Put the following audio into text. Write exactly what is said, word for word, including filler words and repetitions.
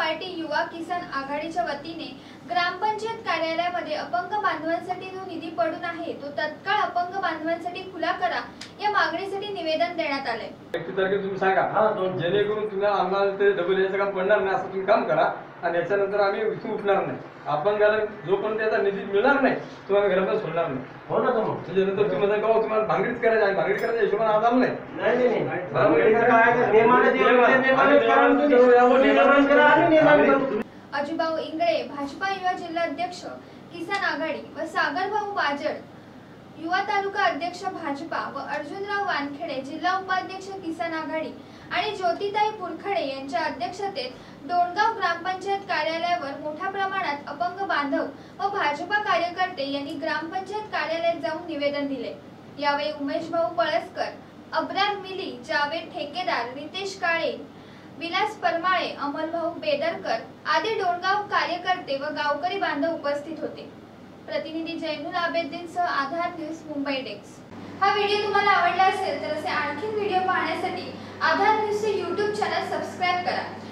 Party युवा किसान आघाडीच्या वतीने ग्रामपंचायत कार्यालयामध्ये अपंग बांधवांसाठी जो निधी पडून आहे तो तत्काळ अपंग बांधवांसाठी खुला करा या मागणीसाठी निवेदन देण्यात आले। एक तारखे तुम्ही सांगा हा दोन जेणेकरून तुम्हाला आम्हाला ते डबल याचं काम पडणार नाही असं तुम्ही काम करा आणि याच्यानंतर आम्ही इथून उठणार नाही। अपंगाला जोपर्यंत त्याचा निधी मिळणार नाही तो आम्ही घरामध्ये सोडणार नाही। हो ना मग त्याच्यानंतर तुम्ही म्हणता का तुम्हाला भांगडीच करायची आहे, भांगडी करायच्या हिशोबाने आज आलो नाही। नाही नाही नाही भांगडीचं काय नियमाने नियमाने अजूभाऊ इंगळे भाजपा युवा जिल्हा अध्यक्ष किसान आघाडी व सागर भाऊ बाजड युवा तालुका अध्यक्ष भाजपा व अर्जुनराव वानखेडे जिल्हा उपाध्यक्ष किसान आघाडी आणि ज्योतिताई पुरखडे यांच्या अध्यक्षतेत डोणगाव ग्रामपंचायत कार्यालयावर मोठ्या प्रमाणात अपंग बांधव व भाजपा कार्यकर्ते यांनी ग्रामपंचायत कार्यालयात जाऊन निवेदन दिले। यावेळी उमेश भाऊ पळसकर, अब्रार मिली, जावेद ठेकेदार, रितेश काळे, विलास परमाळे, अमलभाऊ बेदरकर आदी डोणगाव कार्यकर्ते व गावकरी बांधव उपस्थित होते। प्रतिनिधी जैनुल आबेद्दीनसह आधार न्यूज मुंबई डेस्क। हा व्हिडिओ तुम्हाला आवडला असेल तर असे आणखी व्हिडिओ पाहण्यासाठी आधार न्यूजचे यूट्यूब चॅनल सबस्क्राइब करा।